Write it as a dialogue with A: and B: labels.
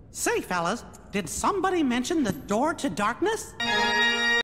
A: Say, fellas, did somebody mention the door to darkness?